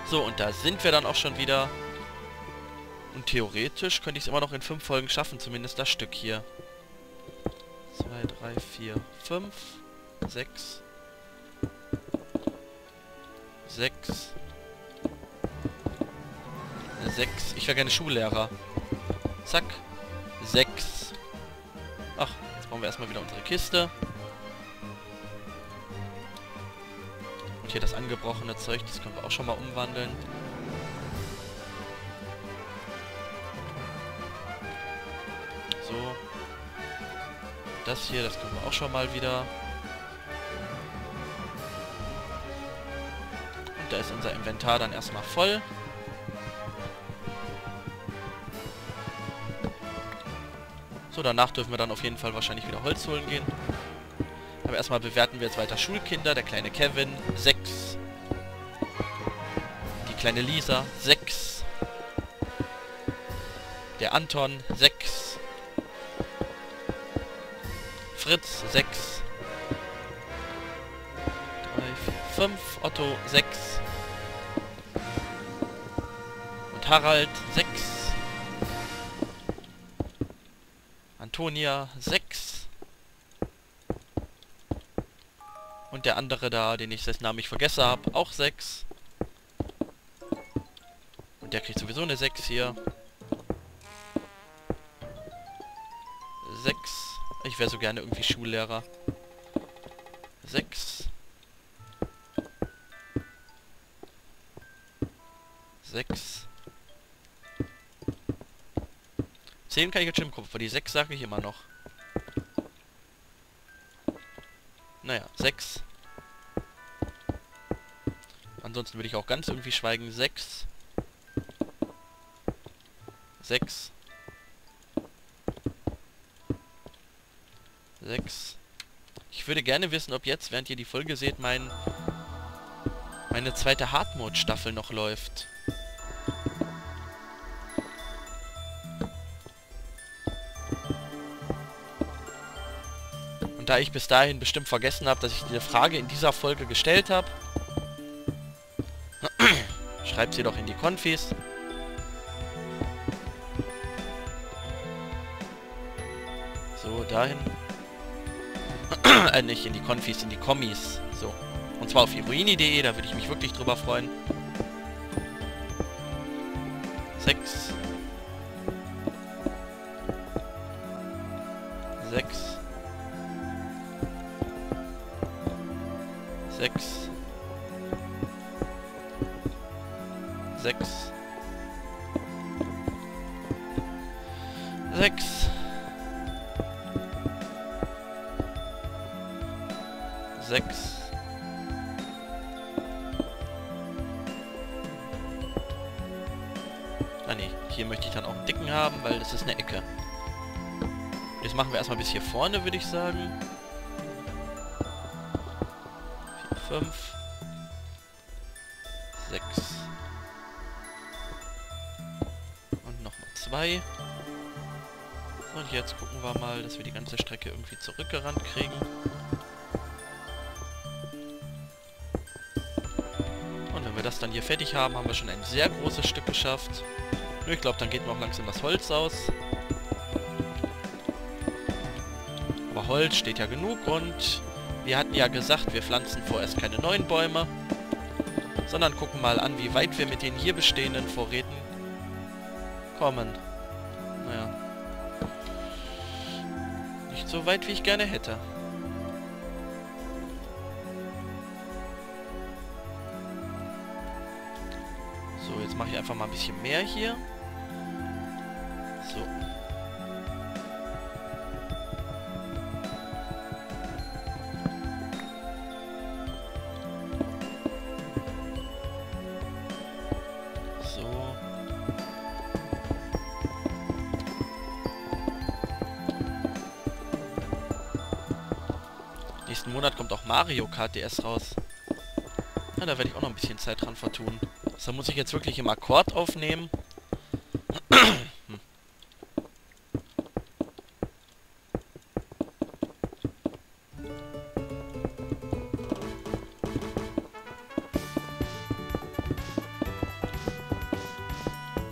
So, und da sind wir dann auch schon wieder. Und theoretisch könnte ich es immer noch in 5 Folgen schaffen, zumindest das Stück hier. 2, 3, 4, 5, 6, 6, 6. Ich wäre gerne Schullehrer. Zack. 6. Ach, jetzt brauchen wir erstmal wieder unsere Kiste. Und hier das angebrochene Zeug, das können wir auch schon mal umwandeln. So. Das hier, das können wir auch schon mal wieder. Und da ist unser Inventar dann erstmal voll. So, danach dürfen wir dann auf jeden Fall wahrscheinlich wieder Holz holen gehen. Aber erstmal bewerten wir jetzt weiter Schulkinder. Der kleine Kevin, 6. Die kleine Lisa, 6. Der Anton, 6. Fritz, 6. 3, 4, 5. Otto, 6. Und Harald, 6. Antonia, 6. Und der andere da, den ich dessen Namen ich vergessen habe, auch 6. Und der kriegt sowieso eine 6 hier. 6. Ich wäre so gerne irgendwie Schullehrer. 6. 6. 10 kann ich jetzt schon im Kopf, aber die 6 sage ich immer noch. Naja, 6. Ansonsten würde ich auch ganz irgendwie schweigen. 6. 6. 6. Ich würde gerne wissen, ob jetzt, während ihr die Folge seht, meine zweite Hard-Mode-Staffel noch läuft. Und da ich bis dahin bestimmt vergessen habe, dass ich diese Frage in dieser Folge gestellt habe, schreibt sie doch in die Konfis. So, dahin. Nicht in die Konfis, in die Kommis. So. Und zwar auf iroini.de, da würde ich mich wirklich drüber freuen. 6. 6. 6. 6. 6. 6. Ah ne, hier möchte ich dann auch einen dicken haben, weil das ist eine Ecke. Das machen wir erstmal bis hier vorne, würde ich sagen. 4, 5. 6. Und nochmal 2. Und jetzt gucken wir mal, dass wir die ganze Strecke irgendwie zurückgerannt kriegen. Und wenn wir das dann hier fertig haben, haben wir schon ein sehr großes Stück geschafft. Nur ich glaube, dann geht mir auch langsam das Holz aus. Aber Holz steht ja genug und wir hatten ja gesagt, wir pflanzen vorerst keine neuen Bäume, sondern gucken mal an, wie weit wir mit den hier bestehenden Vorräten kommen. Naja. Nicht so weit, wie ich gerne hätte. So, jetzt mache ich einfach mal ein bisschen mehr hier. So. So. Nächsten Monat kommt auch Mario Kart DS raus. Ja, da werde ich auch noch ein bisschen Zeit dran vertun. Da muss ich jetzt wirklich im Akkord aufnehmen.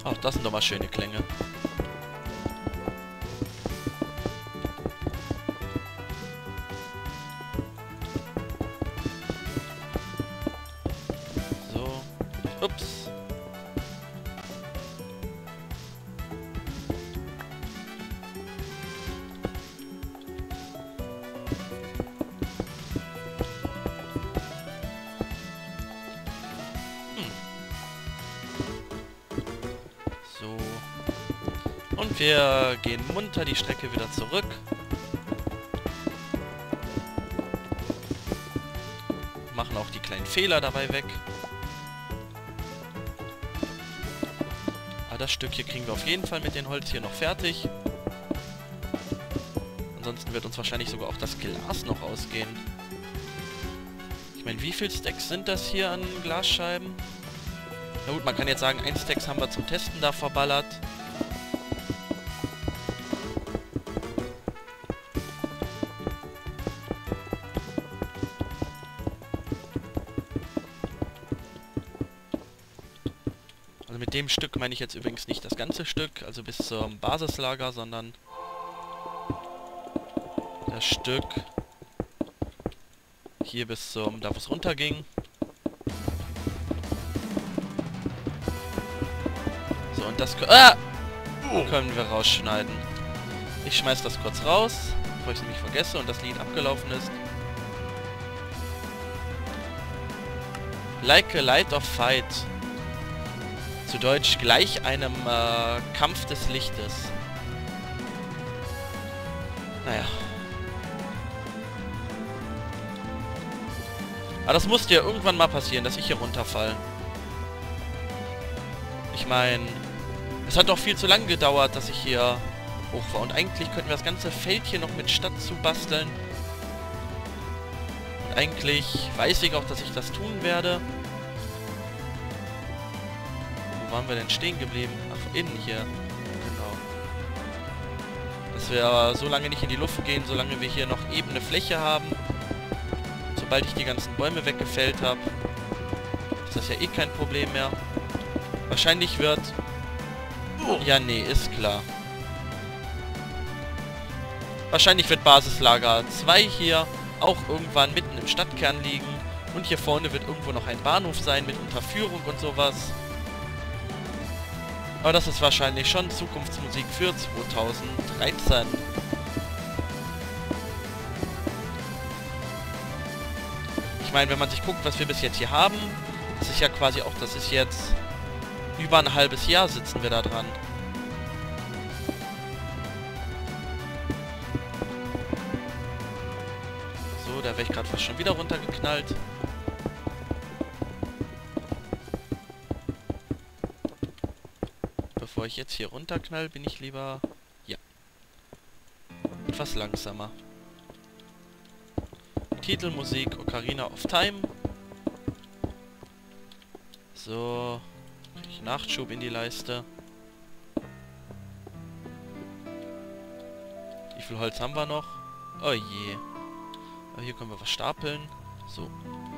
Ach, das sind doch mal schöne Klänge. So. Ups. Und wir gehen munter die Strecke wieder zurück. Machen auch die kleinen Fehler dabei weg. Aber das Stück hier kriegen wir auf jeden Fall mit dem Holz hier noch fertig. Ansonsten wird uns wahrscheinlich sogar auch das Glas noch ausgehen. Ich meine, wie viele Stacks sind das hier an Glasscheiben? Na gut, man kann jetzt sagen, 1 Stacks haben wir zum Testen da verballert. Also mit dem Stück meine ich jetzt übrigens nicht das ganze Stück, also bis zum Basislager, sondern das Stück hier bis zum, da wo es runterging. So, und das können wir rausschneiden. Ich schmeiß das kurz raus, bevor ich es nämlich vergesse und das Lied abgelaufen ist. Like a light of fight. Zu Deutsch gleich einem Kampf des Lichtes. Naja. Aber das musste ja irgendwann mal passieren, dass ich hier runterfalle. Ich meine, es hat doch viel zu lange gedauert, dass ich hier hoch war. Und eigentlich könnten wir das ganze Feld hier noch mit Stadt zubasteln. Und eigentlich weiß ich auch, dass ich das tun werde. Wo waren wir denn stehen geblieben? Ach, innen hier. Genau. Dass wir so lange nicht in die Luft gehen, solange wir hier noch ebene Fläche haben. Sobald ich die ganzen Bäume weggefällt habe, ist das ja eh kein Problem mehr. Wahrscheinlich wird... Ja, nee, ist klar. Wahrscheinlich wird Basislager 2 hier auch irgendwann mitten im Stadtkern liegen. Und hier vorne wird irgendwo noch ein Bahnhof sein mit Unterführung und sowas. Aber das ist wahrscheinlich schon Zukunftsmusik für 2013. Ich meine, wenn man sich guckt, was wir bis jetzt hier haben, das ist ja quasi auch, das ist jetzt über ein halbes Jahr sitzen wir da dran. So, da wäre ich gerade fast schon wieder runtergeknallt. Bevor ich jetzt hier runterknall, bin ich lieber... Ja. Etwas langsamer. Titelmusik Ocarina of Time. So. Krieg ich Nachschub in die Leiste. Wie viel Holz haben wir noch? Oh je. Aber hier können wir was stapeln. So.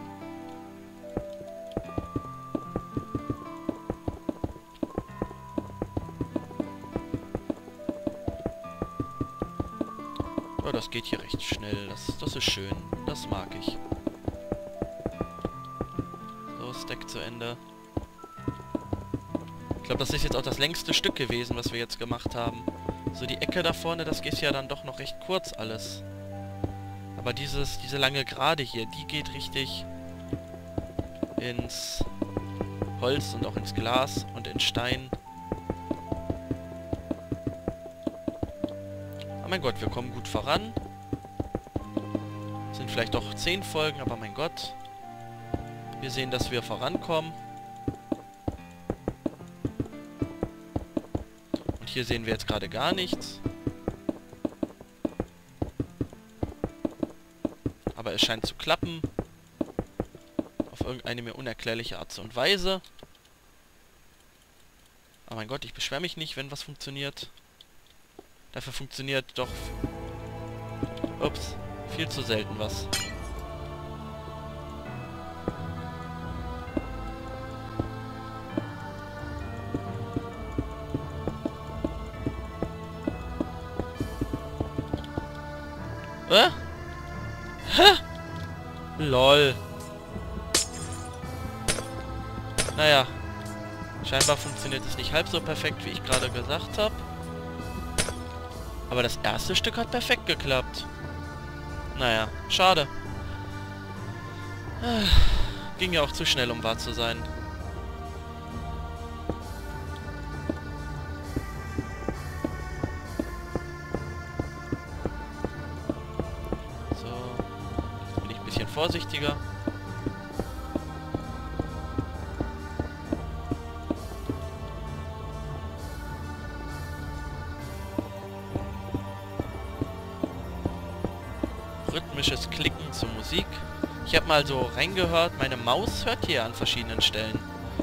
Oh, das geht hier recht schnell. Das ist schön. Das mag ich. So, Stack zu Ende. Ich glaube, das ist jetzt auch das längste Stück gewesen, was wir jetzt gemacht haben. So, die Ecke da vorne, das geht ja dann doch noch recht kurz alles. Aber diese lange Gerade hier, die geht richtig ins Holz und auch ins Glas und in Stein. Oh mein Gott, wir kommen gut voran. Sind vielleicht doch 10 Folgen, aber mein Gott. Wir sehen, dass wir vorankommen. Und hier sehen wir jetzt gerade gar nichts. Aber es scheint zu klappen. Auf irgendeine mir unerklärliche Art und Weise. Oh mein Gott, ich beschwere mich nicht, wenn was funktioniert. Dafür funktioniert doch... Ups, viel zu selten was. Hä? LOL. Naja. Scheinbar funktioniert es nicht halb so perfekt, wie ich gerade gesagt habe. Aber das erste Stück hat perfekt geklappt. Naja, schade. Ging ja auch zu schnell, um wahr zu sein. So. Jetzt bin ich ein bisschen vorsichtiger. Rhythmisches Klicken zur Musik. Ich habe mal so reingehört, meine Maus hört hier an verschiedenen Stellen.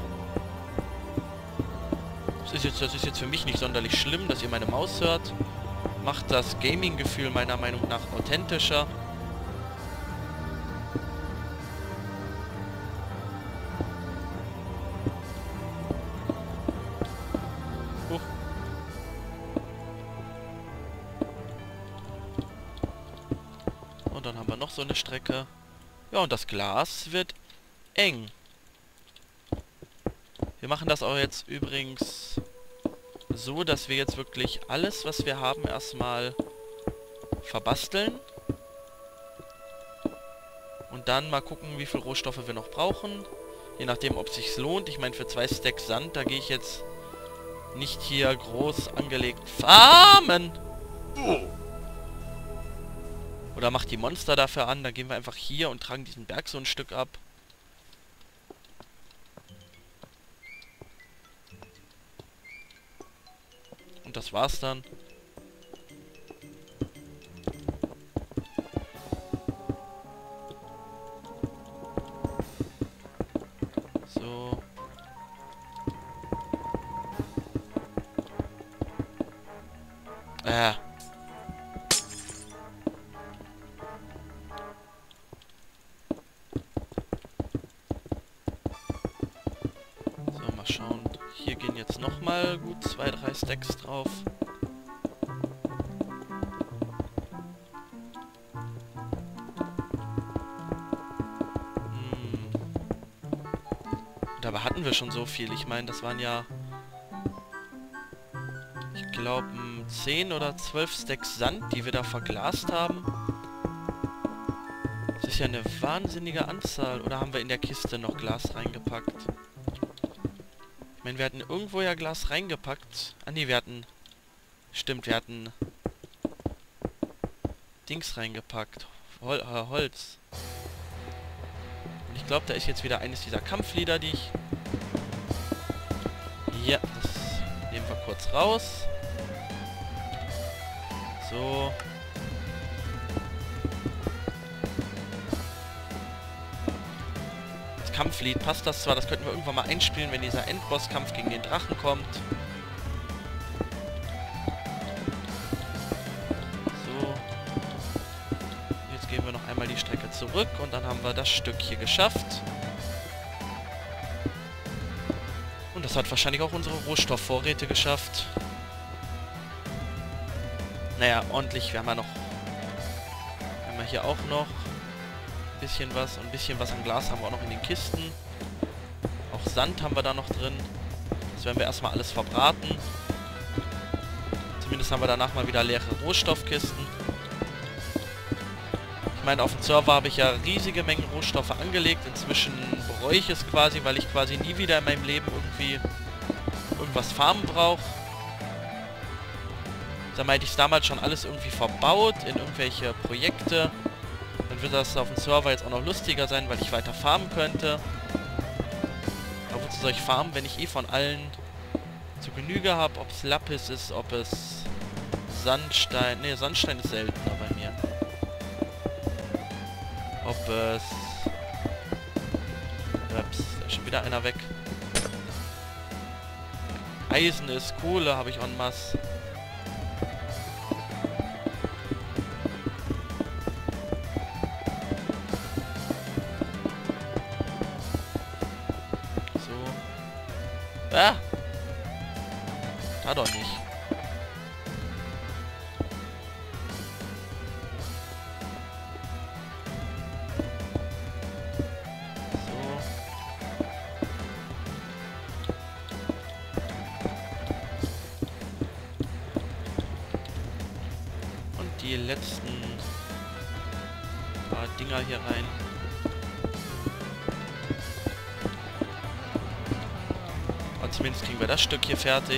Das ist jetzt für mich nicht sonderlich schlimm, dass ihr meine Maus hört. Macht das Gaming-Gefühl meiner Meinung nach authentischer. Huch. Und dann haben wir noch so eine Strecke. Ja, und das Glas wird eng. Wir machen das auch jetzt übrigens so, dass wir jetzt wirklich alles, was wir haben, erstmal verbasteln. Und dann mal gucken, wie viel Rohstoffe wir noch brauchen. Je nachdem, ob es sich lohnt. Ich meine, für 2 Stacks Sand, da gehe ich jetzt nicht hier groß angelegt farmen. Oder macht die Monster dafür an. Da gehen wir einfach hier und tragen diesen Berg so ein Stück ab. Und das war's dann. So. So, mal schauen. Hier gehen jetzt nochmal gut 2, 3 Stacks drauf. Dabei hatten wir schon so viel. Ich meine, das waren ja, ich glaube, 10 oder 12 Stacks Sand, die wir da verglast haben. Das ist ja eine wahnsinnige Anzahl. Oder haben wir in der Kiste noch Glas reingepackt? Ich meine, wir hatten irgendwo ja Glas reingepackt. Ah ne, wir hatten... Stimmt, wir hatten... Dings reingepackt. Holz. Und ich glaube, da ist jetzt wieder eines dieser Kampflieder, die ich... Ja, das nehmen wir kurz raus. So. Das Kampflied passt das zwar, das könnten wir irgendwann mal einspielen, wenn dieser Endbosskampf gegen den Drachen kommt. So. Jetzt gehen wir noch einmal die Strecke zurück und dann haben wir das Stück hier geschafft. Und das hat wahrscheinlich auch unsere Rohstoffvorräte geschafft. Naja, ordentlich. Wir haben ja noch... Haben wir hier auch noch ein bisschen was. Und ein bisschen was an Glas haben wir auch noch in den Kisten. Auch Sand haben wir da noch drin. Das werden wir erstmal alles verbraten. Zumindest haben wir danach mal wieder leere Rohstoffkisten. Ich meine, auf dem Server habe ich ja riesige Mengen Rohstoffe angelegt. Inzwischen bereue ich es quasi, weil ich quasi nie wieder in meinem Leben irgendwie irgendwas farmen brauche. Da meinte ich es damals schon alles irgendwie verbaut in irgendwelche Projekte. Dann wird das auf dem Server jetzt auch noch lustiger sein, weil ich weiter farmen könnte. Aber wozu soll ich farmen, wenn ich eh von allen zu Genüge habe? Ob es Lapis ist, ob es Sandstein... Ne, Sandstein ist seltener bei mir. Ob es... Ups, da ist schon wieder einer weg. Eisen ist, Kohle habe ich en masse. So. Ah! Da doch nicht. die letzten paar Dinger hier rein. Aber zumindest kriegen wir das Stück hier fertig.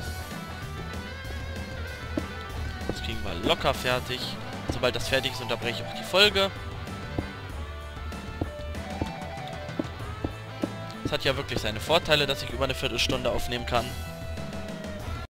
Das kriegen wir locker fertig. Sobald das fertig ist, unterbreche ich auch die Folge. Es hat ja wirklich seine Vorteile, dass ich über eine Viertelstunde aufnehmen kann.